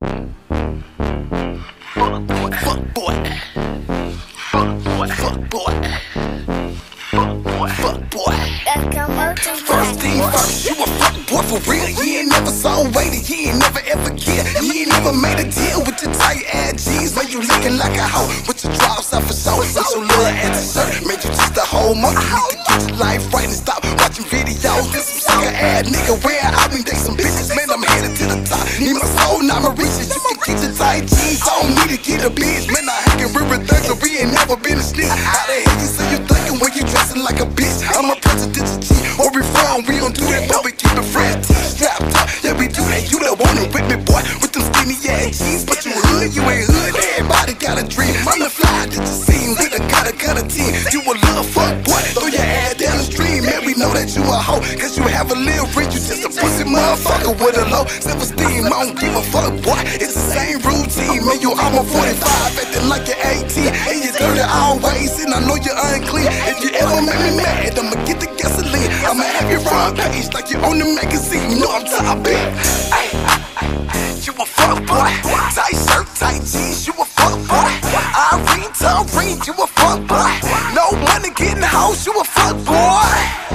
Fuck boy. Fuck boy. Fuck boy. First thing first, you a fuck boy for real. You ain't never saw waited, you ain't never ever cared. You ain't never made a deal with your tight ass jeans. Man, you looking like a hoe with your drops off for show. With your little ass shirt, man, you just a whole monkey. You need to get your life right and stop watching videos. This some sucker ass nigga where I been date some bitches. Man, I'm headed to the top. Need my soul, not my riches. You can get your tight jeans on me to get a bitch. Man, I hang real thugs, so we ain't never been a snitch. How the hell you say you thinking when you dressing like a bitch? I'm a presidential G. Where we from, we don't do that, but we keep it fresh. Strapped up, yeah, we do that. You don't want it with me, boy, with them skinny ass jeans. But you hood, you ain't hood. Everybody got a dream. I'm the fly that you seen with a got a team. You a little fuck boy, throw your ass down the stream. Man, we know that you a hoe, cause you have a little rich. You just a pussy motherfucker with a low self-esteem. I don't give a fuck, boy. It's the same routine. Man, you almost 45, acting like you're 18. And you're dirty always, and I know you're unclean. If you ever make me mad, I'ma get the gasoline. I'ma have your front page like you on the magazine. You know I'm top big. Ay, you a fuck boy. Tight shirt, tight jeans, you a fuck boy. Irene, Tareen, you a fuck boy. No money getting house, you a fuck boy.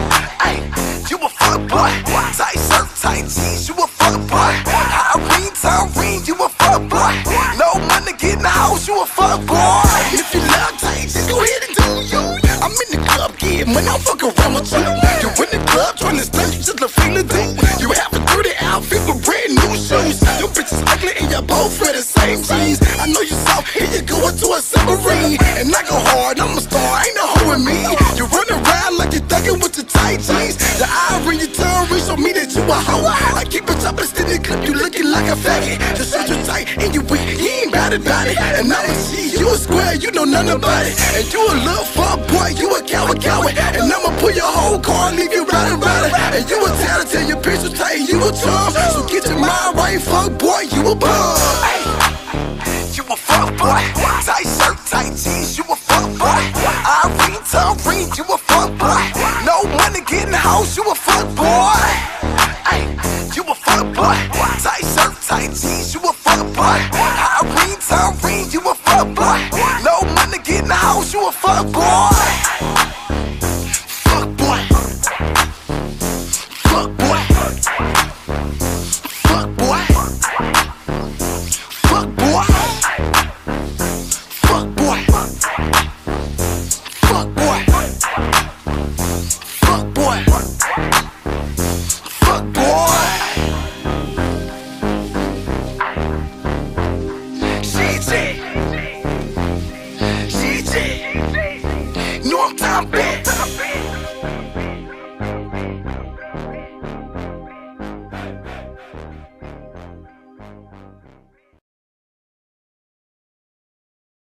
Ay, you a fuck boy. Tight shirt, tight jeans, you a fuck boy. Irene, Tareen, you a fuck boy. No money getting house, you a fuck boy. If you love tight, just go ahead and do you. I'm in the club, kid, man, I'm fucking around with you. You in the club, trying to stunt, you just a feeling dude. You have a dirty outfit with brand new shoes. Your bitch is ugly and you both wear the same jeans. I know you soft, here you go into a submarine. And I go hard, I'm a star, ain't no hoe in me. You run around like you're thugging with your tight jeans. The eye when you turn, reach on me that you a hoe. I keep it up and still clip, you looking like a faggot. Your shirt you tight and you weak, you ain't bout it. And I'm a G, you a square, you know nothing about it. And you a little fuck boy, you a coward. And I'ma pull your whole car and leave you riding. And you a tell your bitch was tight, you a charm. So get your mind right, fuck boy, you a bum. Ay, you a fuck boy. Tight shirt, tight jeans, you a fuck boy. Irene, Tareen, you a fuck boy. No money getting house, you a fuck boy. Ay, you a fuck boy. Tight shirt, tight jeans, you a fuck boy. Irene, Tareen, you a fuck boy. No money getting house, you a fuck boy.